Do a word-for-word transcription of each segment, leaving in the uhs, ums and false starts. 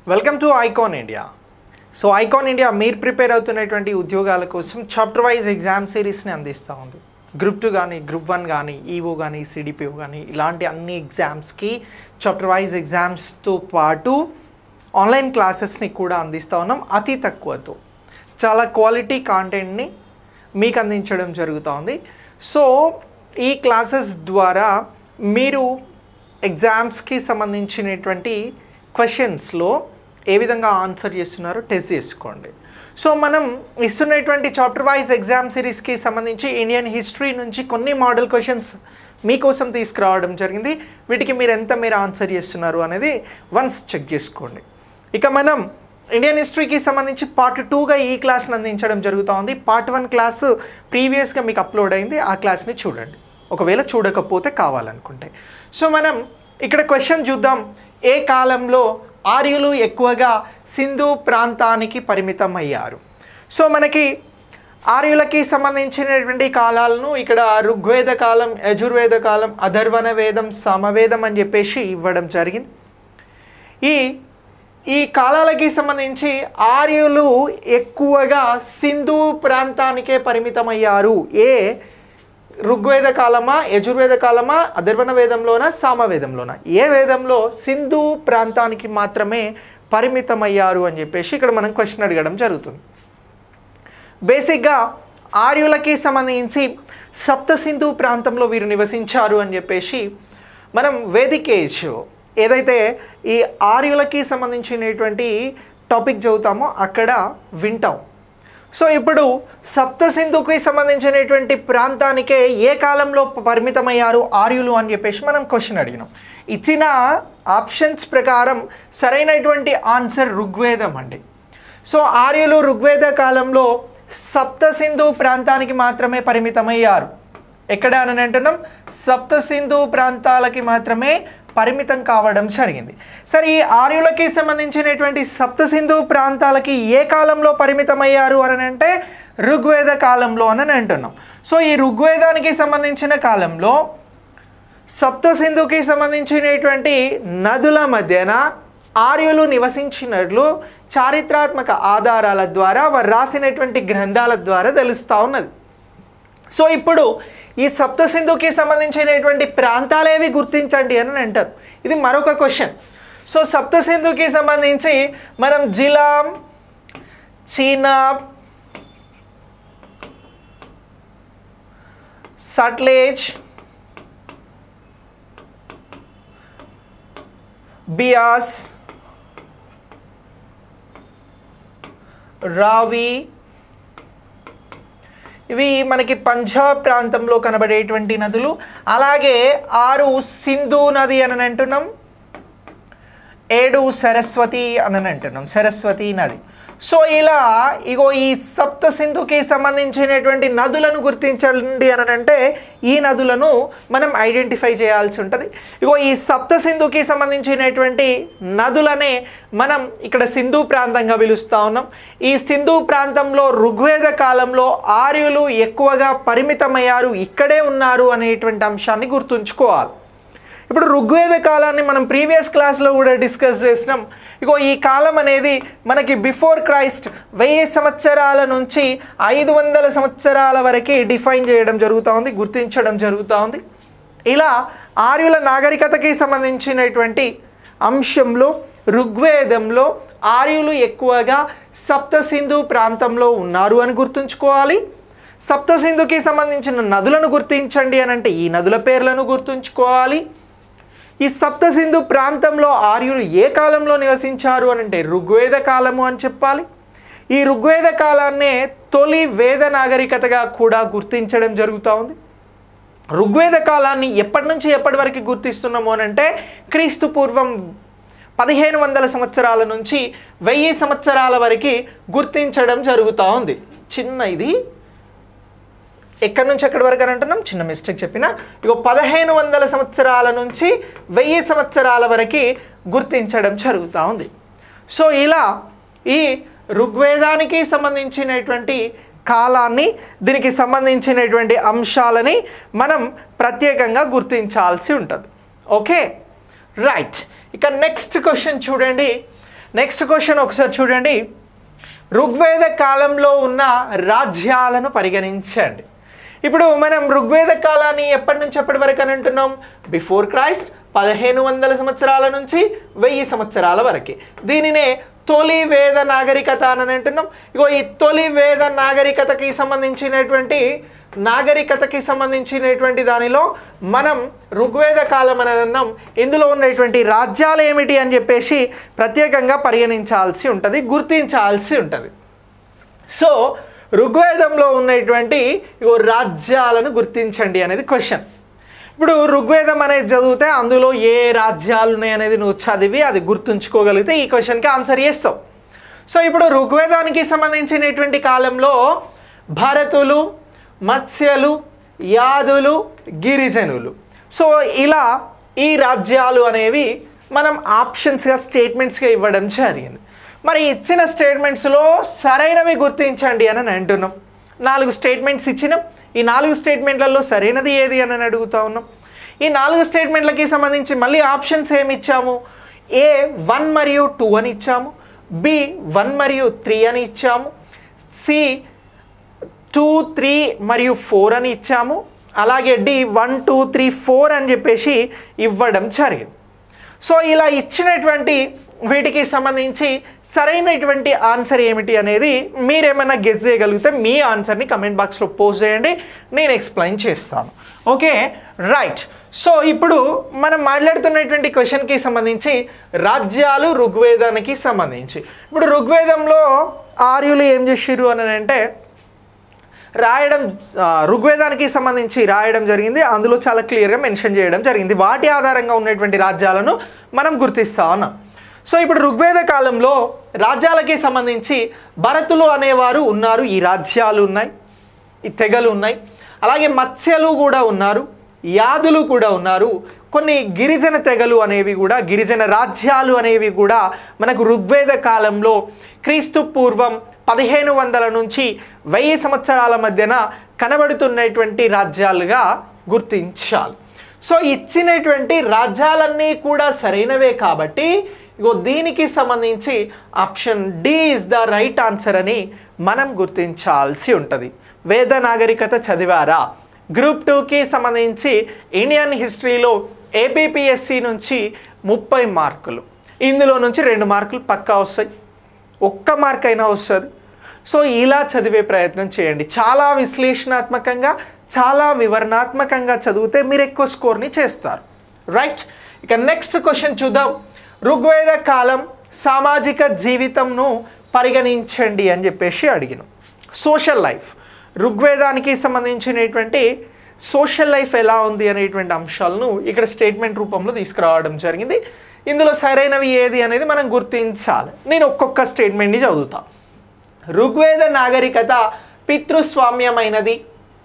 Welcome to Icon India. So Icon India మీరు prepare అవుతున్నటువంటి ఉద్యోగాల కోసం చాప్టర్ వైజ్ ఎగ్జామ్ సిరీస్ని అందిస్తూ ఉంది. గ్రూప్ టూ కానీ గ్రూప్ వన్ కానీ ఈవో కానీ సిడిపిఓ కానీ ఇలాంటి అన్ని ఎగ్జామ్స్కి చాప్టర్ వైజ్ ఎగ్జామ్స్తో పాటు ఆన్లైన్ క్లాసెస్ని కూడా అందిస్తూ ఉన్నాం. అతి తక్కువతో చాలా క్వాలిటీ కాంటెంట్ని మీకు అందించడం జరుగుతూ ఉంది. సో ఈ క్లాసెస్ ద్వారా మీరు ఎగ్జామ్స్కి సంబంధించినటువంటి క్వశ్చన్స్లో ఏ విధంగా ఆన్సర్ చేస్తున్నారో టెస్ట్ చేసుకోండి. సో మనం ఇస్తున్నటువంటి చాప్టర్ వైజ్ ఎగ్జామ్ సిరీస్కి సంబంధించి ఇండియన్ హిస్టరీ నుంచి కొన్ని మోడల్ క్వశ్చన్స్ మీకోసం తీసుకురావడం జరిగింది. వీటికి మీరు ఎంత మీరు ఆన్సర్ చేస్తున్నారు అనేది వన్స్ చెక్ చేసుకోండి. ఇక మనం ఇండియన్ హిస్టరీకి సంబంధించి పార్ట్ టూగా ఈ క్లాస్ని అందించడం జరుగుతూ ఉంది. పార్ట్ వన్ క్లాసు ప్రీవియస్గా మీకు అప్లోడ్ అయింది, ఆ క్లాస్ని చూడండి ఒకవేళ చూడకపోతే కావాలనుకుంటే. సో మనం ఇక్కడ క్వశ్చన్ చూద్దాం. ఏ కాలంలో ఆర్యులు ఎక్కువగా సింధు ప్రాంతానికి పరిమితం అయ్యారు? సో మనకి ఆర్యులకి సంబంధించినటువంటి కాలాలను ఇక్కడ ఋగ్వేద కాలం, యజుర్వేద కాలం, అథర్వణ వేదం, సామవేదం అని చెప్పేసి ఇవ్వడం జరిగింది. ఈ ఈ కాలాలకి సంబంధించి ఆర్యులు ఎక్కువగా సింధు ప్రాంతానికే పరిమితమయ్యారు. ఏ ఋగ్వేద కాలమా, యజుర్వేద కాలమా, అథర్వణ వేదంలోనా, సామవేదంలోనా? ఏ వేదంలో సింధు ప్రాంతానికి మాత్రమే పరిమితమయ్యారు అని చెప్పేసి ఇక్కడ మనం క్వశ్చన్ అడగడం జరుగుతుంది. బేసిక్గా ఆర్యులకి సంబంధించి సప్త సింధు ప్రాంతంలో వీరు నివసించారు అని చెప్పేసి మనం వేదిక్ ఏజ్ ఏదైతే ఈ ఆర్యులకి సంబంధించినటువంటి టాపిక్ చదువుతామో అక్కడ వింటాం. సో ఇప్పుడు సప్త సింధుకి సంబంధించినటువంటి ప్రాంతానికే ఏ కాలంలో పరిమితమయ్యారు ఆర్యులు అని చెప్పేసి మనం క్వశ్చన్ అడిగినాం. ఇచ్చిన ఆప్షన్స్ ప్రకారం సరైనటువంటి ఆన్సర్ ఋగ్వేదం అండి. సో ఆర్యులు ఋగ్వేద కాలంలో సప్త సింధు ప్రాంతానికి మాత్రమే పరిమితమయ్యారు. ఎక్కడ అని అంటున్నాం? సప్త సింధు ప్రాంతాలకి మాత్రమే పరిమితం కావడం జరిగింది. సరే, ఈ ఆర్యులకి సంబంధించినటువంటి సప్త సింధు ప్రాంతాలకి ఏ కాలంలో పరిమితమయ్యారు అని అంటే ఋగ్వేద కాలంలో అని అంటున్నాం. సో ఈ ఋగ్వేదానికి సంబంధించిన కాలంలో సప్త సింధుకి సంబంధించినటువంటి నదుల మధ్యన ఆర్యులు నివసించినట్లు చారిత్రాత్మక ఆధారాల ద్వారా వారు రాసినటువంటి గ్రంథాల ద్వారా తెలుస్తూ ఉన్నది. సో ఇప్పుడు ఈ సప్త సింధుకి సంబంధించినటువంటి ప్రాంతాలేవి గుర్తించండి అని అంటారు. ఇది మరొక క్వశ్చన్. సో సప్త సింధుకి సంబంధించి మనం జిలాం, చీనాబ్, సట్లెజ్, బియాస్, రావి, ఇవి మనకి పంజాబ్ ప్రాంతంలో కనబడేటువంటి నదులు. అలాగే ఆరు సింధు నది అని అంటున్నాం, ఏడు సరస్వతి అని అంటున్నాం, సరస్వతి నది. సో ఇలా ఇగో ఈ సప్త సింధుకి సంబంధించినటువంటి నదులను గుర్తించండి అని అంటే ఈ నదులను మనం ఐడెంటిఫై చేయాల్సి ఉంటుంది. ఇగో ఈ సప్త సింధుకి సంబంధించినటువంటి నదులనే మనం ఇక్కడ సింధు ప్రాంతంగా పిలుస్తూ ఉన్నాం. ఈ సింధు ప్రాంతంలో ఋగ్వేద కాలంలో ఆర్యులు ఎక్కువగా పరిమితమయ్యారు, ఇక్కడే ఉన్నారు అనేటువంటి అంశాన్ని గుర్తుంచుకోవాలి. ఇప్పుడు ఋగ్వేద కాలాన్ని మనం ప్రీవియస్ క్లాస్లో కూడా డిస్కస్ చేసినాం. ఇగో ఈ కాలం అనేది మనకి బిఫోర్ క్రైస్ట్ వెయ్యి సంవత్సరాల నుంచి ఐదు వందల సంవత్సరాల వరకు డిఫైన్ చేయడం జరుగుతూ ఉంది, గుర్తించడం జరుగుతూ ఉంది. ఇలా ఆర్యుల నాగరికతకి సంబంధించినటువంటి అంశంలో ఋగ్వేదంలో ఆర్యులు ఎక్కువగా సప్త సింధు ప్రాంతంలో ఉన్నారు అని గుర్తుంచుకోవాలి. సప్త సింధుకి సంబంధించిన నదులను గుర్తించండి అని అంటే ఈ నదుల పేర్లను గుర్తుంచుకోవాలి. ఈ సప్త సింధు ప్రాంతంలో ఆర్యులు ఏ కాలంలో నివసించారు అని అంటే ఋగ్వేద కాలము అని చెప్పాలి. ఈ ఋగ్వేద కాలాన్నే తొలి వేద నాగరికతగా కూడా గుర్తించడం జరుగుతూ ఉంది. ఋగ్వేద కాలాన్ని ఎప్పటి నుంచి ఎప్పటి వరకు గుర్తిస్తున్నాము అని అంటే క్రీస్తు పూర్వం పదిహేను వందల సంవత్సరాల నుంచి వెయ్యి సంవత్సరాల వరకు గుర్తించడం జరుగుతూ ఉంది. చిన్న ఇది ఎక్కడి నుంచి ఎక్కడి వరకు అని అంటున్నాం, చిన్న మిస్టేక్ చెప్పిన. ఇగో పదిహేను వందల సంవత్సరాల నుంచి వెయ్యి సంవత్సరాల వరకు గుర్తించడం జరుగుతూ ఉంది. సో ఇలా ఈ ఋగ్వేదానికి సంబంధించినటువంటి కాలాన్ని, దీనికి సంబంధించినటువంటి అంశాలని మనం ప్రత్యేకంగా గుర్తించాల్సి ఉంటుంది. Okay, right. ఇక నెక్స్ట్ క్వశ్చన్ చూడండి. నెక్స్ట్ క్వశ్చన్ ఒకసారి చూడండి. ఋగ్వేద కాలంలో ఉన్న రాజ్యాలను పరిగణించండి. ఇప్పుడు మనం ఋగ్వేద కాలాన్ని ఎప్పటి నుంచి ఎప్పటి వరకు అని అంటున్నాం? బిఫోర్ క్రైస్ట్ పదిహేను వందల సంవత్సరాల నుంచి వెయ్యి సంవత్సరాల వరకు. దీనినే తొలి వేద నాగరికత అని అంటున్నాం. ఇగో ఈ తొలి వేద నాగరికతకి సంబంధించినటువంటి నాగరికతకి సంబంధించినటువంటి దానిలో మనం ఋగ్వేద కాలం అని అన్నాం. ఇందులో ఉన్నటువంటి రాజ్యాలు ఏమిటి అని చెప్పేసి ప్రత్యేకంగా పరిగణించాల్సి ఉంటుంది, గుర్తించాల్సి ఉంటుంది. సో ఋగ్వేదంలో ఉన్నటువంటి రాజ్యాలను గుర్తించండి అనేది క్వశ్చన్. ఇప్పుడు ఋగ్వేదం అనేది చదివితే అందులో ఏ రాజ్యాలు ఉన్నాయి అనేది నువ్వు చదివి అది గుర్తుంచుకోగలిగితే ఈ క్వశ్చన్కి ఆన్సర్ చేస్తావు. సో ఇప్పుడు ఋగ్వేదానికి సంబంధించినటువంటి కాలంలో భరతులు, మత్స్యలు, యాదులు, గిరిజనులు, సో ఇలా ఈ రాజ్యాలు అనేవి మనం ఆప్షన్స్గా స్టేట్మెంట్స్గా ఇవ్వడం జరిగింది. మరి ఇచ్చిన స్టేట్మెంట్స్లో సరైనవి గుర్తించండి అని అంటున్నాం. నాలుగు స్టేట్మెంట్స్ ఇచ్చినాం. ఈ నాలుగు స్టేట్మెంట్లలో సరైనది ఏది అని అడుగుతా ఉన్నాం. ఈ నాలుగు స్టేట్మెంట్లకి సంబంధించి మళ్ళీ ఆప్షన్స్ ఏమి ఇచ్చాము? ఏ వన్ మరియు టూ అని ఇచ్చాము, బి వన్ మరియు త్రీ అని ఇచ్చాము, సి టూ త్రీ మరియు ఫోర్ అని ఇచ్చాము, అలాగే D one two three four అని చెప్పేసి ఇవ్వడం జరిగింది. సో ఇలా ఇచ్చినటువంటి వీటికి సంబంధించి సరైనటువంటి ఆన్సర్ ఏమిటి అనేది మీరేమైనా గెస్ చేయగలిగితే మీ ఆన్సర్ని కమెంట్ బాక్స్లో పోస్ట్ చేయండి, నేను ఎక్స్ప్లెయిన్ చేస్తాను. Okay right. సో ఇప్పుడు మనం మాట్లాడుతున్నటువంటి క్వశ్చన్కి సంబంధించి రాజ్యాలు ఋగ్వేదానికి సంబంధించి. ఇప్పుడు ఋగ్వేదంలో ఆర్యులు ఏం చేసిర్రు అని అంటే రాయడం, ఋగ్వేదానికి సంబంధించి రాయడం జరిగింది. అందులో చాలా క్లియర్గా మెన్షన్ చేయడం జరిగింది. వాటి ఆధారంగా ఉన్నటువంటి రాజ్యాలను మనం గుర్తిస్తా ఉన్నాం. సో ఇప్పుడు ఋగ్వేద కాలంలో రాజ్యాలకి సంబంధించి భరతులు అనేవారు ఉన్నారు, ఈ రాజ్యాలు ఉన్నాయి, ఈ తెగలు ఉన్నాయి. అలాగే మత్స్యలు కూడా ఉన్నారు, యాదులు కూడా ఉన్నారు. కొన్ని గిరిజన తెగలు అనేవి కూడా, గిరిజన రాజ్యాలు అనేవి కూడా మనకు ఋగ్వేద కాలంలో క్రీస్తు పూర్వం పదిహేను వందల నుంచి వెయ్యి సంవత్సరాల మధ్యన కనబడుతున్నటువంటి రాజ్యాలుగా గుర్తించాలి. సో ఇచ్చినటువంటి రాజ్యాలన్నీ కూడా సరైనవే కాబట్టి ఇగో దీనికి సంబంధించి option D is the right answer అని మనం గుర్తించాల్సి ఉంటుంది. వేద నాగరికత చదివారా? గ్రూప్ టూకి సంబంధించి ఇండియన్ హిస్టరీలో ఏపీపీఎస్సి నుంచి ముప్పై మార్కులు, ఇందులో నుంచి రెండు మార్కులు పక్కా వస్తాయి, ఒక్క మార్క్ అయినా వస్తుంది. సో ఇలా చదివే ప్రయత్నం చేయండి. చాలా విశ్లేషణాత్మకంగా, చాలా వివరణాత్మకంగా చదివితే మీరు ఎక్కువ స్కోర్ని చేస్తారు. రైట్. ఇక నెక్స్ట్ క్వశ్చన్ చూద్దాం. ఋగ్వేద కాలం సామాజిక జీవితంను పరిగణించండి అని చెప్పేసి అడిగినాం. సోషల్ లైఫ్, ఋగ్వేదానికి సంబంధించినటువంటి సోషల్ లైఫ్ ఎలా ఉంది అనేటువంటి అంశాలను ఇక్కడ స్టేట్మెంట్ రూపంలో తీసుకురావడం జరిగింది. ఇందులో సరైనవి ఏది అనేది మనం గుర్తించాలి. నేను ఒక్కొక్క స్టేట్మెంట్ని చదువుతా. ఋగ్వేద నాగరికత పితృస్వామ్యమైనది,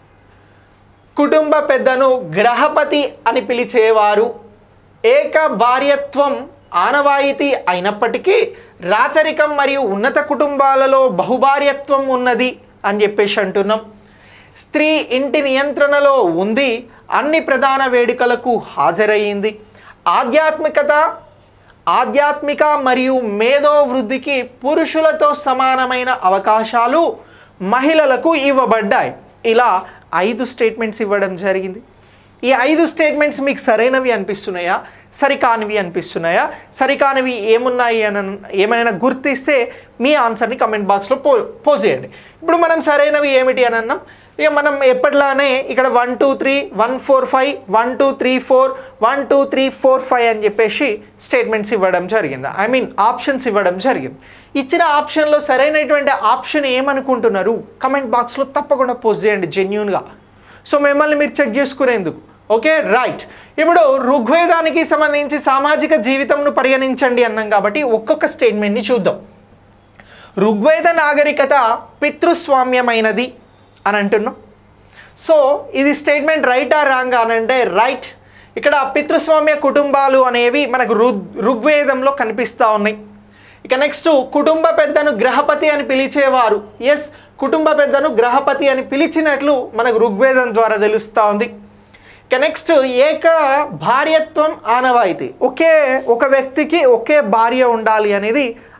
కుటుంబ పెద్దను గ్రహపతి అని పిలిచేవారు, ఏక భార్యత్వం ఆనవాయితీ అయినప్పటికీ రాచరికం మరియు ఉన్నత కుటుంబాలలో బహుభార్యత్వం ఉన్నది అని చెప్పేసి అంటున్నాం. స్త్రీ ఇంటి నియంత్రణలో ఉంది, అన్ని ప్రధాన వేడుకలకు హాజరయ్యింది, ఆధ్యాత్మికత ఆధ్యాత్మిక మరియు మేధో వృద్ధికి పురుషులతో సమానమైన అవకాశాలు మహిళలకు ఇవ్వబడ్డాయి. ఇలా ఐదు స్టేట్మెంట్స్ ఇవ్వడం జరిగింది. ఈ ఐదు స్టేట్మెంట్స్ మీకు సరైనవి అనిపిస్తున్నాయా, సరికానివి అనిపిస్తున్నాయా? సరికానివి ఏమున్నాయి అని ఏమైనా గుర్తిస్తే మీ ఆన్సర్ని కమెంట్ బాక్స్లో పో పోస్ట్ చేయండి. ఇప్పుడు మనం సరైనవి ఏమిటి అని అన్నాం. ఇక మనం ఎప్పటిలానే ఇక్కడ one two three one four five one two three four one two three four five అని చెప్పేసి స్టేట్మెంట్స్ ఇవ్వడం జరిగింది, ఐ మీన్ ఆప్షన్స్ ఇవ్వడం జరిగింది. ఇచ్చిన ఆప్షన్లో సరైనటువంటి ఆప్షన్ ఏమనుకుంటున్నారు కమెంట్ బాక్స్లో తప్పకుండా పోస్ట్ చేయండి జెన్యూన్గా. సో మిమ్మల్ని మీరు చెక్ చేసుకునేందుకు. Okay right. ఇప్పుడు ఋగ్వేదానికి సంబంధించి సామాజిక జీవితంను పరిగణించండి అన్నాం కాబట్టి ఒక్కొక్క స్టేట్మెంట్ని చూద్దాం. ఋగ్వేద నాగరికత పితృస్వామ్యమైనది అని అంటున్నాం. సో ఇది స్టేట్మెంట్ రైటా రాంగ్ అని అంటే రైట్. ఇక్కడ పితృస్వామ్య కుటుంబాలు అనేవి మనకు ఋగ్ ఋగ్వేదంలో కనిపిస్తూ ఉన్నాయి. ఇక నెక్స్ట్ కుటుంబ పెద్దను గ్రహపతి అని పిలిచేవారు. ఎస్, కుటుంబ పెద్దను గ్రహపతి అని పిలిచినట్లు మనకు ఋగ్వేదం ద్వారా తెలుస్తూ ఉంది. ఇక నెక్స్ట్ ఏక భార్యత్వం ఆనవాయితీ, ఒకే ఒక వ్యక్తికి ఒకే భార్య ఉండాలి అనేది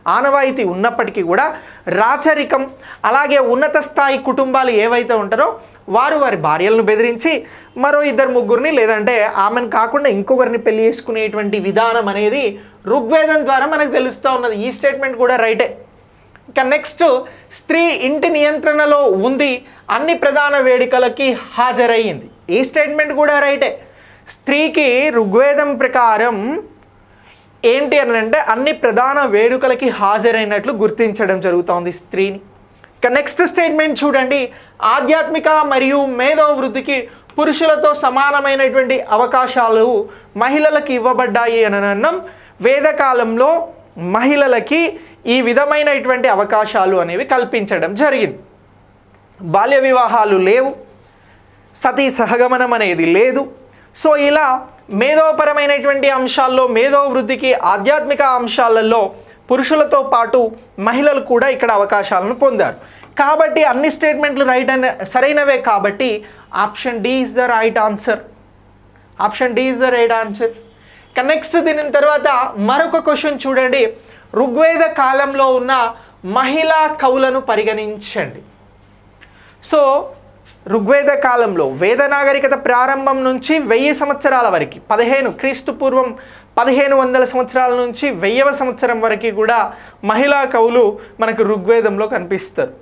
ఆనవాయితీ ఉన్నప్పటికీ కూడా రాచరికం అలాగే ఉన్నత స్థాయి కుటుంబాలు ఏవైతే ఉంటారో వారు వారి భార్యలను బెదిరించి మరో ఇద్దరు ముగ్గురిని లేదంటే ఆమెను కాకుండా ఇంకొకరిని పెళ్లి చేసుకునేటువంటి విధానం అనేది ఋగ్వేదం ద్వారా మనకు తెలుస్తూ ఉన్నది. ఈ స్టేట్మెంట్ కూడా రైటే. ఇక నెక్స్ట్, స్త్రీ ఇంటి నియంత్రణలో ఉంది, అన్ని ప్రధాన వేడుకలకి హాజరయ్యింది. ఈ స్టేట్మెంట్ కూడా రైటే. స్త్రీకి ఋగ్వేదం ప్రకారం ఏంటి అని అంటే అన్ని ప్రధాన వేడుకలకి హాజరైనట్లు గుర్తించడం జరుగుతోంది స్త్రీని. ఇక నెక్స్ట్ స్టేట్మెంట్ చూడండి, ఆధ్యాత్మిక మరియు మేధో వృద్ధికి పురుషులతో సమానమైనటువంటి అవకాశాలు మహిళలకు ఇవ్వబడ్డాయి అని అన్నాం. వేదకాలంలో మహిళలకి ఈ విధమైనటువంటి అవకాశాలు అనేవి కల్పించడం జరిగింది. బాల్య వివాహాలు లేవు, సతీ సహగమనం అనేది లేదు. సో ఇలా మేధోపరమైనటువంటి అంశాల్లో మేధో వృద్ధికి ఆధ్యాత్మిక అంశాలలో పురుషులతో పాటు మహిళలు కూడా ఇక్కడ అవకాశాలను పొందారు. కాబట్టి అన్ని స్టేట్మెంట్లు రైట్ అనే సరైనవే. కాబట్టి option D is the right answer. Option D is the right answer. ఇక నెక్స్ట్ దీని తర్వాత మరొక క్వశ్చన్ చూడండి, ఋగ్వేద కాలంలో ఉన్న మహిళా కవులను పరిగణించండి. సో ఋగ్వేద కాలంలో వేద నాగరికత ప్రారంభం నుంచి వెయ్యి సంవత్సరాల వరకు పదిహేను క్రీస్తు పూర్వం పదిహేను వందల సంవత్సరాల నుంచి వెయ్యవ సంవత్సరం వరకు కూడా మహిళా కవులు మనకు ఋగ్వేదంలో కనిపిస్తారు.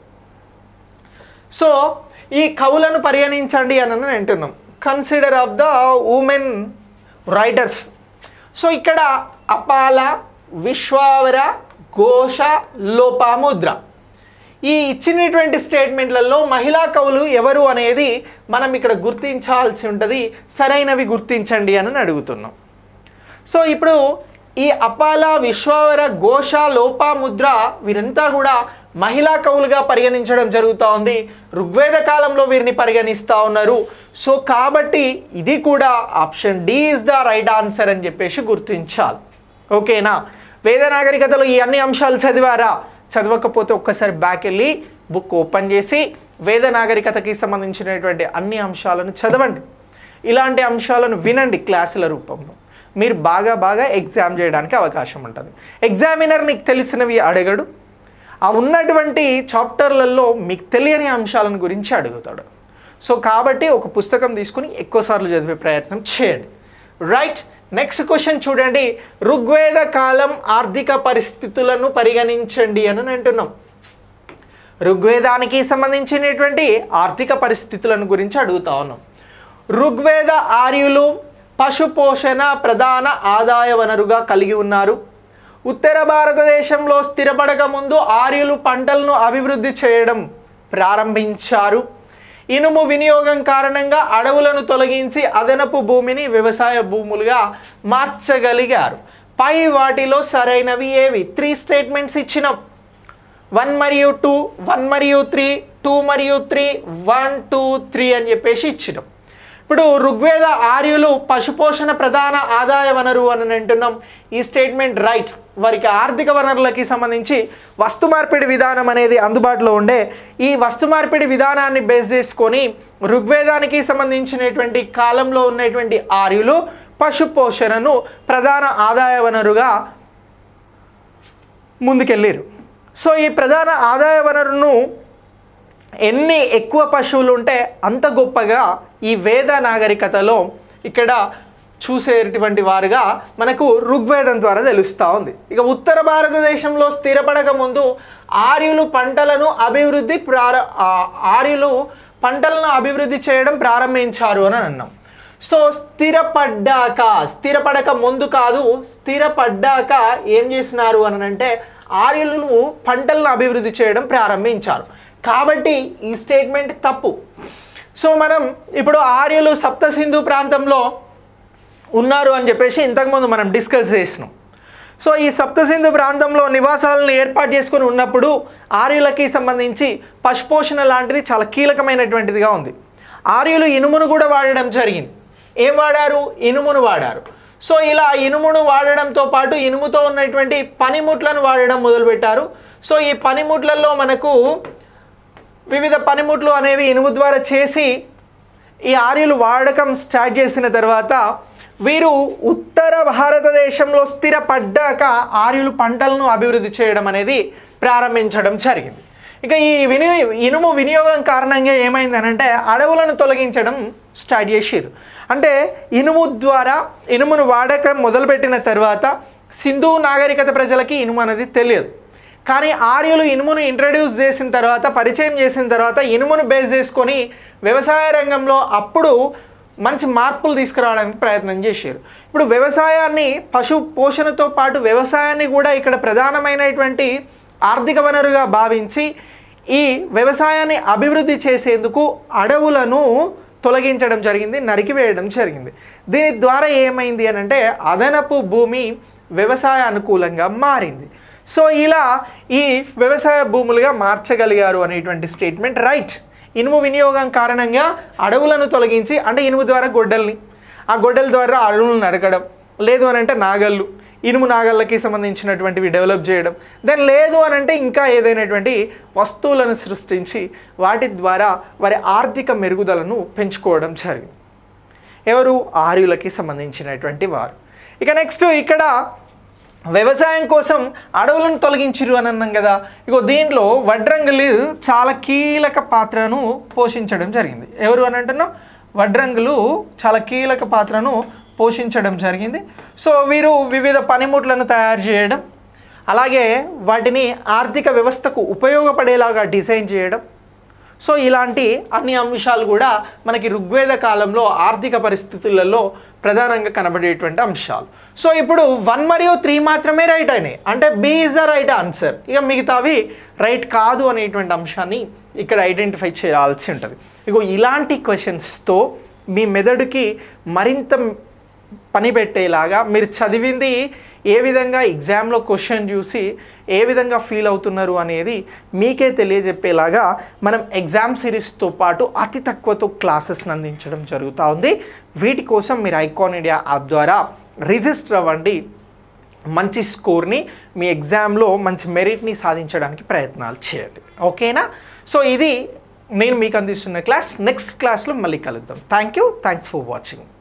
సో ఈ కవులను పరిగణించండి అని అంటున్నాం. Consider of the women writers. So ఇక్కడ అపాల, విశ్వావర, ఘోష, లోపాముద్ర ఈ ఇచ్చినటువంటి స్టేట్మెంట్లలో మహిళా కవులు ఎవరు అనేది మనం ఇక్కడ గుర్తించాల్సి ఉంటుంది. సరైనవి గుర్తించండి అని అడుగుతున్నాం. సో ఇప్పుడు ఈ అపాల, విశ్వావర, ఘోష, లోపాముద్ర వీరంతా కూడా మహిళా కవులుగా పరిగణించడం జరుగుతూ ఉంది. ఋగ్వేద కాలంలో వీరిని పరిగణిస్తూ ఉన్నారు. సో కాబట్టి ఇది కూడా option D is the right answer అని చెప్పేసి గుర్తించాలి. ఓకేనా? వేద నాగరికతలో ఈ అన్ని అంశాలు చదివారా? చదవకపోతే ఒక్కసారి బ్యాక్ వెళ్ళి బుక్ ఓపెన్ చేసి వేద నాగరికతకి సంబంధించినటువంటి అన్ని అంశాలను చదవండి. ఇలాంటి అంశాలను వినండి క్లాసుల రూపంలో. మీరు బాగా బాగా ఎగ్జామ్ చేయడానికి అవకాశం ఉంటుంది. ఎగ్జామినర్ నీకు తెలిసినవి అడగడు, ఆ ఉన్నటువంటి చాప్టర్లలో మీకు తెలియని అంశాలను గురించి అడుగుతాడు. సో కాబట్టి ఒక పుస్తకం తీసుకుని ఎక్కువసార్లు చదివే ప్రయత్నం చేయండి. రైట్. నెక్స్ట్ క్వశ్చన్ చూడండి, ఋగ్వేద కాలం ఆర్థిక పరిస్థితులను పరిగణించండి అని అంటున్నాం. ఋగ్వేదానికి సంబంధించినటువంటి ఆర్థిక పరిస్థితులను గురించి అడుగుతా ఉన్నాం. ఋగ్వేద ఆర్యులు పశు పోషణ ప్రధాన ఆదాయ వనరుగా కలిగి ఉన్నారు. ఉత్తర భారతదేశంలో స్థిరపడక ముందు ఆర్యులు పంటలను అభివృద్ధి చేయడం ప్రారంభించారు. ఇనుము వినియోగం కారణంగా అడవులను తొలగించి అదనపు భూమిని వ్యవసాయ భూములుగా మార్చగలిగారు. పై వాటిలో సరైనవి ఏవి? త్రీ స్టేట్మెంట్స్ ఇచ్చినాం. వన్ మరియు టూ, వన్ మరియు త్రీ, టూ మరియు త్రీ, వన్ టూ త్రీ అని చెప్పేసి ఇచ్చినాం. ఇప్పుడు ఋగ్వేద ఆర్యులు పశుపోషణ ప్రధాన ఆదాయ వనరు అని అంటున్నాం. ఈ స్టేట్మెంట్ రైట్. వారికి ఆర్థిక వనరులకి సంబంధించి వస్తు మార్పిడి విధానం అనేది అందుబాటులో ఉండే ఈ వస్తు మార్పిడి విధానాన్ని బేస్ చేసుకొని ఋగ్వేదానికి సంబంధించినటువంటి కాలంలో ఉన్నటువంటి ఆర్యులు పశుపోషణను ప్రధాన ఆదాయ వనరుగా ముందుకెళ్ళారు. సో ఈ ప్రధాన ఆదాయ వనరును ఎన్ని ఎక్కువ పశువులు ఉంటే అంత గొప్పగా ఈ వేద నాగరికతలో ఇక్కడ చూసేటువంటి వారుగా మనకు ఋగ్వేదం ద్వారా తెలుస్తూ ఉంది. ఇక ఉత్తర భారతదేశంలో స్థిరపడక ముందు ఆర్యులు పంటలను అభివృద్ధి ప్రార ఆర్యులు పంటలను అభివృద్ధి చేయడం ప్రారంభించారు అని అన్నాం. సో స్థిరపడ్డాక, స్థిరపడక ముందు కాదు, స్థిరపడ్డాక ఏం చేసినారు అని అంటే ఆర్యులు పంటలను అభివృద్ధి చేయడం ప్రారంభించారు. కాబట్టి ఈ స్టేట్మెంట్ తప్పు. సో మనం ఇప్పుడు ఆర్యులు సప్త సింధు ప్రాంతంలో ఉన్నారు అని చెప్పేసి ఇంతకుముందు మనం డిస్కస్ చేసినాం. సో ఈ సప్త సింధు ప్రాంతంలో నివాసాలను ఏర్పాటు చేసుకొని ఉన్నప్పుడు ఆర్యులకి సంబంధించి పశుపోషణ లాంటిది చాలా కీలకమైనటువంటిదిగా ఉంది. ఆర్యులు ఇనుమును కూడా వాడడం జరిగింది. ఏం వాడారు? ఇనుమును వాడారు. సో ఇలా ఇనుమును వాడడంతో పాటు ఇనుముతో ఉన్నటువంటి పనిముట్లను వాడడం మొదలుపెట్టారు. సో ఈ పనిముట్లలో మనకు వివిధ పనిముట్లు అనేవి ఇనుము ద్వారా చేసి ఈ ఆర్యులు వాడకం స్టార్ట్ చేసిన తర్వాత వీరు ఉత్తర భారతదేశంలో స్థిరపడ్డాక ఆర్యులు పంటలను అభివృద్ధి చేయడం అనేది ప్రారంభించడం జరిగింది. ఇక ఈ వినియో ఇనుము వినియోగం కారణంగా ఏమైంది అనంటే అడవులను తొలగించడం స్టార్ట్ చేసారు. అంటే ఇనుము ద్వారా ఇనుమును వాడకం మొదలుపెట్టిన తర్వాత సింధు నాగరికత ప్రజలకి ఇనుము అనేది తెలియదు. కానీ ఆర్యులు ఇనుమును ఇంట్రడ్యూస్ చేసిన తర్వాత, పరిచయం చేసిన తర్వాత ఇనుమును బేస్ చేసుకొని వ్యవసాయ రంగంలో అప్పుడు మంచి మార్పులు తీసుకురావడానికి ప్రయత్నం చేశారు. ఇప్పుడు వ్యవసాయాన్ని పశు పోషణతో పాటు వ్యవసాయాన్ని కూడా ఇక్కడ ప్రధానమైనటువంటి ఆర్థిక వనరుగా భావించి ఈ వ్యవసాయాన్ని అభివృద్ధి చేసేందుకు అడవులను తొలగించడం జరిగింది, నరికివేయడం జరిగింది. దీని ద్వారా ఏమైంది అని అంటే అదనపు భూమి వ్యవసాయ అనుకూలంగా మారింది. సో ఇలా ఈ వ్యవసాయ భూములుగా మార్చగలిగారు అనేటువంటి స్టేట్మెంట్ రైట్. ఇనుము వినియోగం కారణంగా అడవులను తొలగించి, అంటే ఇనుము ద్వారా గొడ్డల్ని, ఆ గొడ్డల ద్వారా అడవులను నరకడం, లేదు అని అంటే నాగళ్ళు, ఇనుము నాగళ్ళకి సంబంధించినటువంటివి డెవలప్ చేయడం, దెన్ లేదు అని అంటే ఇంకా ఏదైనటువంటి వస్తువులను సృష్టించి వాటి ద్వారా వారి ఆర్థిక మెరుగుదలను పెంచుకోవడం జరిగింది. ఎవరు? ఆర్యులకి సంబంధించినటువంటి వారు. ఇక నెక్స్ట్ ఇక్కడ వ్యవసాయం కోసం అడవులను తొలగించిరు అని అన్నాం కదా. ఇగో దీంట్లో వడ్రంగులు చాలా కీలక పాత్రను పోషించడం జరిగింది. ఎవరు అని అంటున్నాం? వడ్రంగులు చాలా కీలక పాత్రను పోషించడం జరిగింది. సో వీరు వివిధ పనిముట్లను తయారు చేయడం, అలాగే వాటిని ఆర్థిక వ్యవస్థకు ఉపయోగపడేలాగా డిజైన్ చేయడం, సో ఇలాంటి అన్ని అంశాలు కూడా మనకి ఋగ్వేద కాలంలో ఆర్థిక పరిస్థితులలో ప్రధానంగా కనబడేటువంటి అంశాలు. సో ఇప్పుడు వన్ మరియు త్రీ మాత్రమే రైట్ అయినాయి, అంటే B is the right answer. ఇక మిగతావి రైట్ కాదు అనేటువంటి అంశాన్ని ఇక్కడ ఐడెంటిఫై చేయాల్సి ఉంటుంది. ఇగో ఇలాంటి క్వశ్చన్స్తో మీ మెదడుకి మరింత పని పెట్టేలాగా, మీరు చదివింది ఏ విధంగా ఎగ్జామ్లో క్వశ్చన్ చూసి ఏ విధంగా ఫీల్ అవుతున్నారు అనేది మీకే తెలియజెప్పేలాగా మనం ఎగ్జామ్ సిరీస్తో పాటు అతి తక్కువతో క్లాసెస్ని అందించడం జరుగుతూ ఉంది. వీటి కోసం మీరు ఐకాన్ ఇండియా యాప్ ద్వారా రిజిస్టర్ అవ్వండి. మంచి స్కోర్ని మీ ఎగ్జామ్లో మంచి మెరిట్ని సాధించడానికి ప్రయత్నాలు చేయండి. ఓకేనా? సో ఇది నేను మీకు అందిస్తున్న క్లాస్. నెక్స్ట్ క్లాస్లో మళ్ళీ కలుద్దాం. Thank you. Thanks for watching.